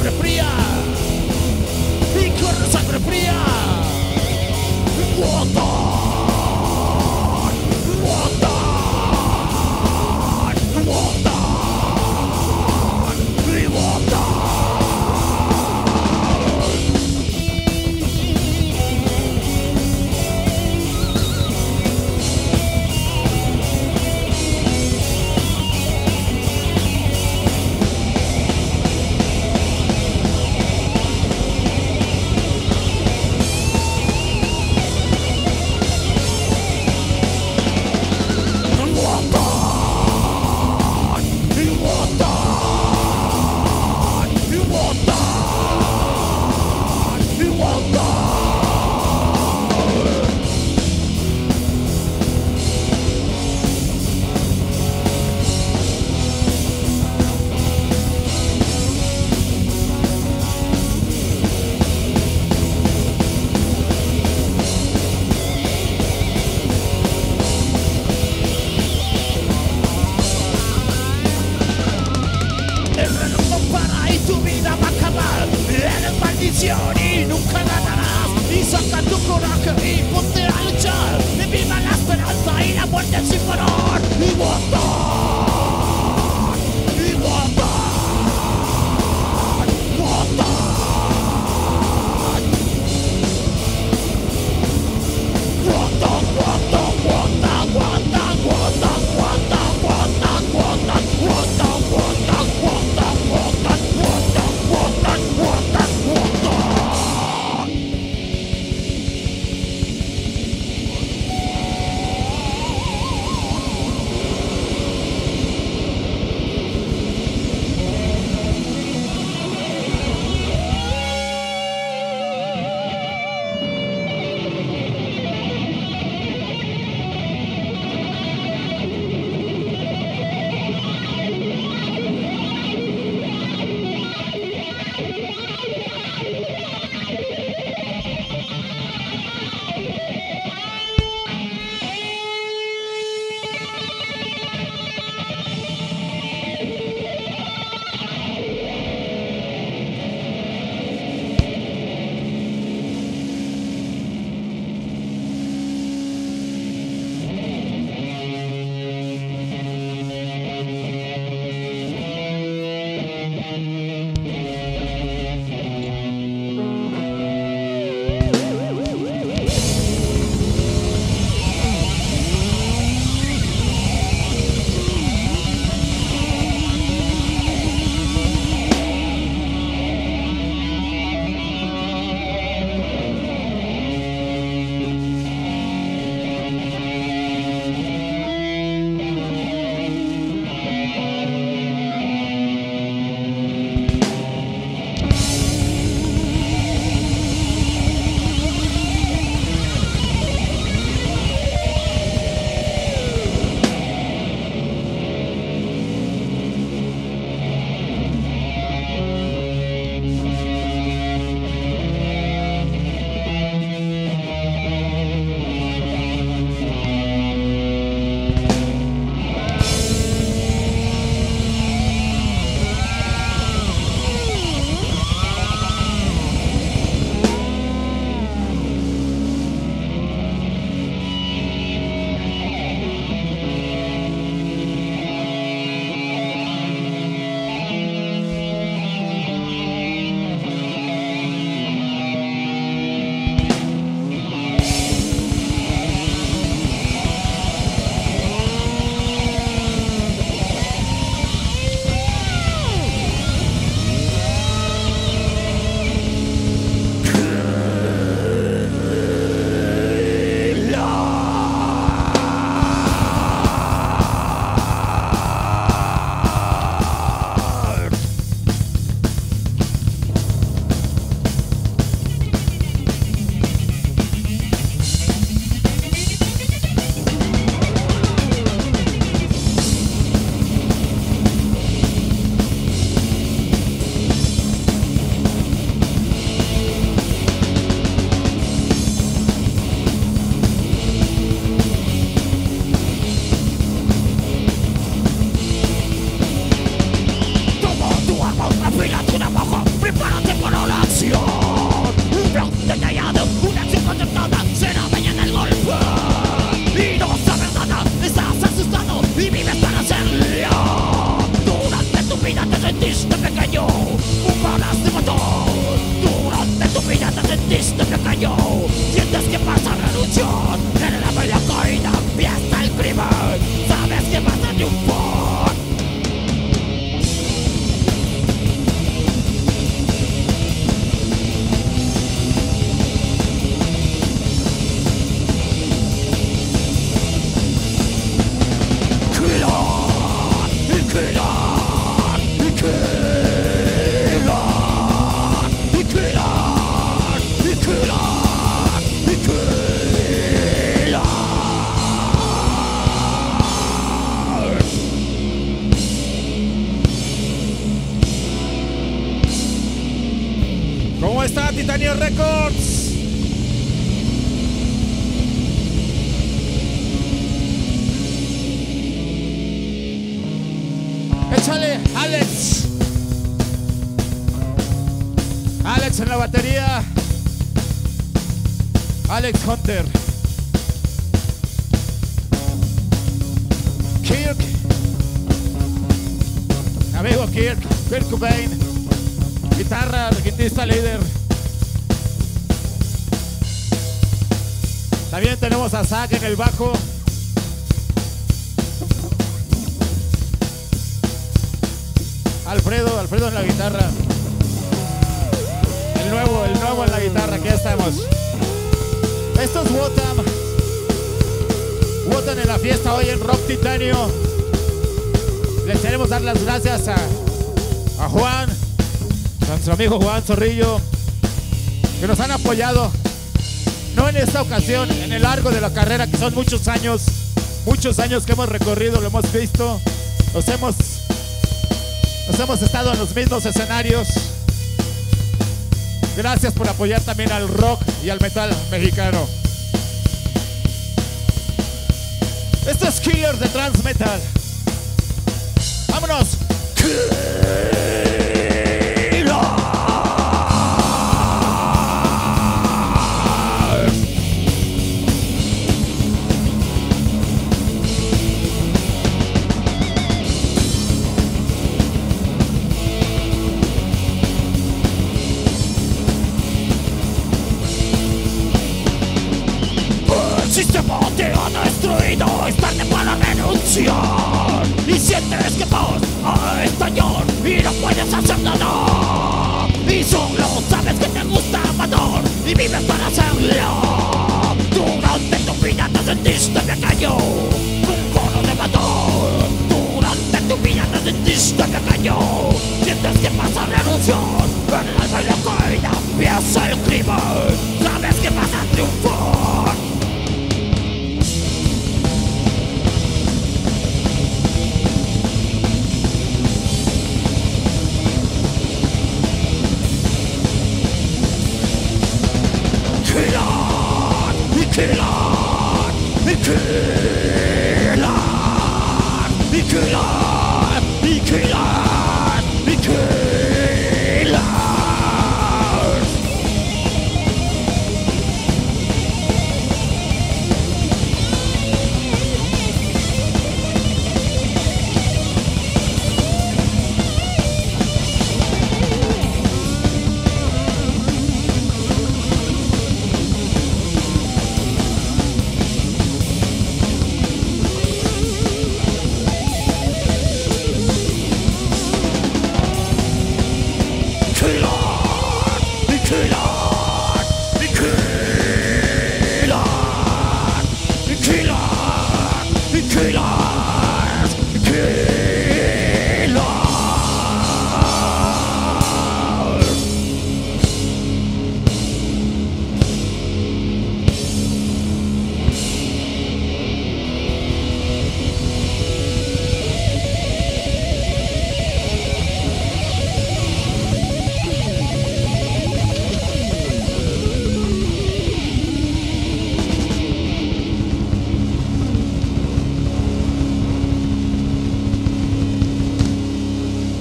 sangre fría y corre sangre fría. Y nunca ganarás. Y saca tu coraje y ponte a luchar. Y viva la esperanza y la muerte sin parar. Igualdad, igualdad, igualdad. Igualdad, igualdad, igualdad, igualdad, igualdad, igualdad, igualdad, igualdad, igualdad, igualdad, igualdad, igualdad, igualdad, igualdad, igualdad. cayó. Sientes que pasa revolución, en la bella caída empieza el crimen. Sabes que vas a triunfar. ¿Cómo está Titanio Records? Échale, Alex. Alex en la batería. Alex Hunter. Kirk. Amigo Kirk. Kurt Cobain. Guitarra, guitarrista líder. También tenemos a Zack en el bajo. Alfredo en la guitarra. El nuevo en la guitarra, aquí estamos. Esto es Wotan. Wotan en la fiesta hoy en Rock Titanio. Les queremos dar las gracias a Juan, a nuestro amigo Juan Zorrillo, que nos han apoyado, no en esta ocasión, en el largo de la carrera, que son muchos años que hemos recorrido, lo hemos visto, nos hemos estado en los mismos escenarios. Gracias por apoyar también al rock y al metal mexicano. Esto es Killer de Trans Metal. ¡Vámonos! El sistema te ha destruido, es tarde para renunciar. Y sientes que vas a estallar y no puedes hacer nada. Y solo sabes que te gusta matar y vives para hacerlo. Durante tu vida te sentiste pequeño, un cono de matar. Durante tu vida te sentiste pequeño, sientes que pasa revolución. En el alma y la caída empieza el crimen. Sabes que vas a triunfar.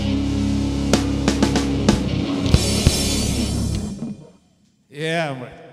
Yeah, hombre.